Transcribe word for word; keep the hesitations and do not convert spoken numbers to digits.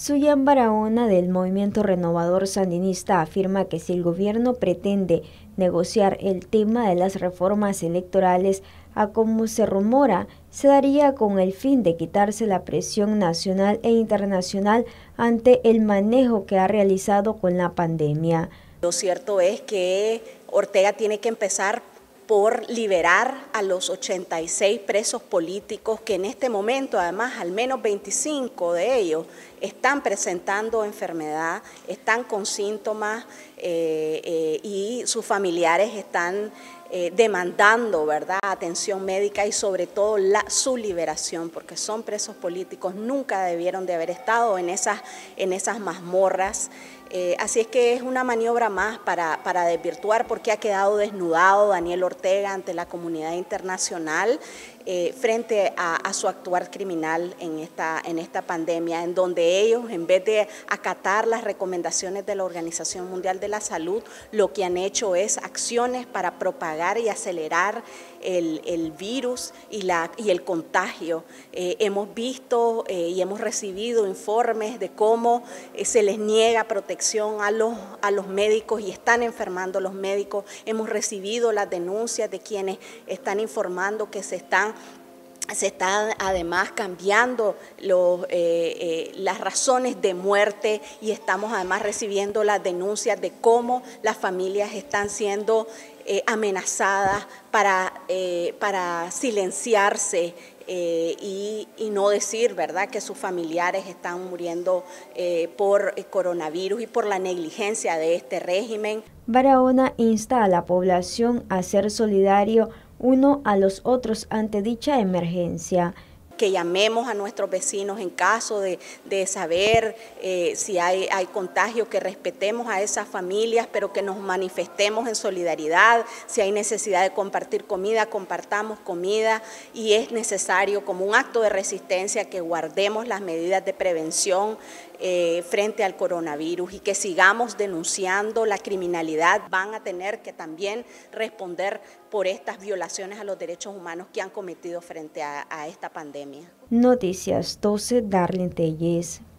Suyan Barahona, del Movimiento Renovador Sandinista, afirma que si el gobierno pretende negociar el tema de las reformas electorales a como se rumora, se daría con el fin de quitarse la presión nacional e internacional ante el manejo que ha realizado con la pandemia. Lo cierto es que Ortega tiene que empezar por liberar a los ochenta y seis presos políticos que en este momento, además, al menos veinticinco de ellos están presentando enfermedad, están con síntomas eh, eh, y sus familiares están eh, demandando, ¿verdad?, atención médica y sobre todo la, su liberación, porque son presos políticos, nunca debieron de haber estado en esas, en esas mazmorras. Eh, así es que es una maniobra más para, para desvirtuar porque ha quedado desnudado Daniel Ortega ante la comunidad internacional eh, frente a, a su actuar criminal en esta, en esta pandemia, en donde ellos, en vez de acatar las recomendaciones de la Organización Mundial de la Salud, lo que han hecho es acciones para propagar y acelerar el, el virus y, la, y el contagio. Eh, hemos visto eh, y hemos recibido informes de cómo eh, se les niega protección a los, a los médicos y están enfermando los médicos. Hemos recibido las denuncias de quienes están informando que se están Se están además cambiando los, eh, eh, las razones de muerte y estamos además recibiendo las denuncias de cómo las familias están siendo eh, amenazadas para, eh, para silenciarse eh, y, y no decir, ¿verdad?, que sus familiares están muriendo eh, por el coronavirus y por la negligencia de este régimen. Barahona insta a la población a ser solidario uno a los otros ante dicha emergencia. Que llamemos a nuestros vecinos en caso de, de saber eh, si hay, hay contagio, que respetemos a esas familias, pero que nos manifestemos en solidaridad. Si hay necesidad de compartir comida, compartamos comida, y es necesario, como un acto de resistencia, que guardemos las medidas de prevención eh, frente al coronavirus y que sigamos denunciando la criminalidad. Van a tener que también responder por estas violaciones a los derechos humanos que han cometido frente a, a esta pandemia. Noticias doce, Darlene Telles.